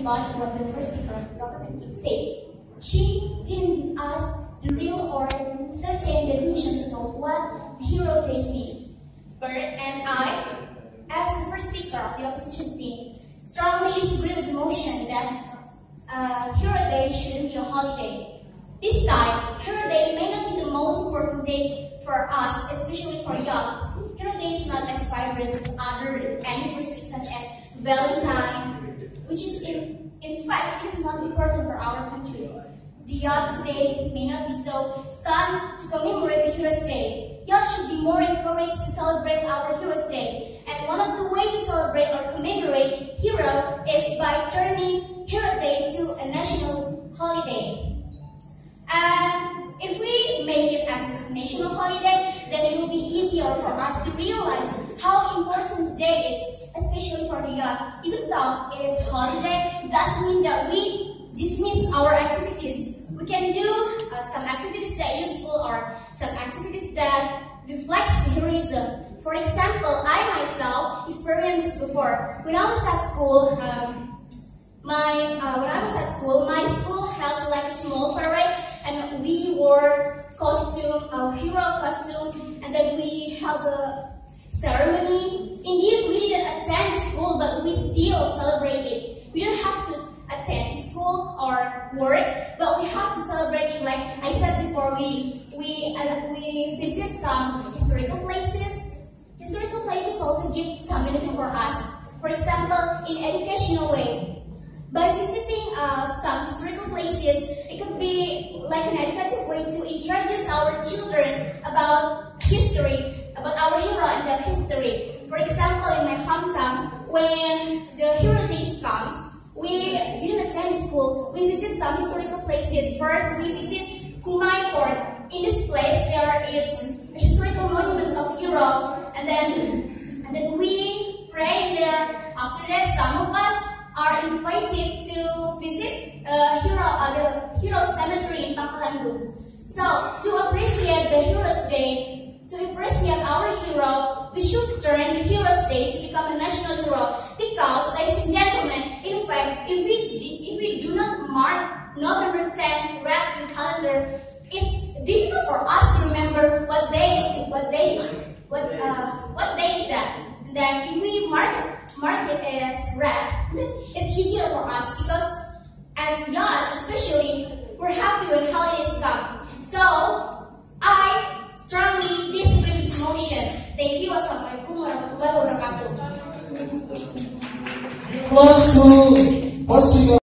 about what the first speaker of the government did say. She didn't give us the real or certain definitions about what a hero day means. Bert and I, as the first speaker of the opposition team, strongly disagree with the motion that Hero Day shouldn't be a holiday. This time, Hero Day may not be the most important day for us, especially for young. Hero Day is not as vibrant as other anniversaries such as Valentine, which is in fact it is not important for our country. The youth today may not be so stunned to commemorate the Heroes Day. Youth should be more encouraged to celebrate our Heroes Day. And one of the ways to celebrate or commemorate Hero is by turning Hero Day to a national holiday. And if we make it as a national holiday, then it will be easier for us to realize how important the day is, especially for the youth. Even though it is holiday, it doesn't mean that we dismiss our activities. We can do some activities that are useful or some activities that reflects the heroism. For example, I myself experienced this before. When I was at school, my school held like a small parade, and we wore hero costume, and then we held a ceremony. Indeed, we didn't attend school, but we still celebrated. We don't have to attend school or work, but we have to celebrate it. Like I said before, we visit some historical places. Historical places also give some benefit for us. For example, in educational way. By visiting some historical places, it could be like an educative way to introduce our children about history, about our hero and their history. For example, in my hometown, when the Hero Days comes, we didn't attend school. We visit some historical places. First, we visit Kumai Fort. In this place, there is historical monuments of hero, and then we pray there. After that, some of us are invited to visit the Hero Cemetery in Pangkalanbun. So, to appreciate the Heroes Day, to appreciate our hero, we should turn the Heroes Day to become a national hero. Because, ladies and gentlemen, in fact, if we do not mark November 10 red in calendar, it's difficult for us to remember what day is that. And then if we mark it as red, it's easier for us because as young, especially, we're happy when holidays come. So, I strongly disagree with this motion. Thank you. Wassalamualaikum warahmatullahi wabarakatuh.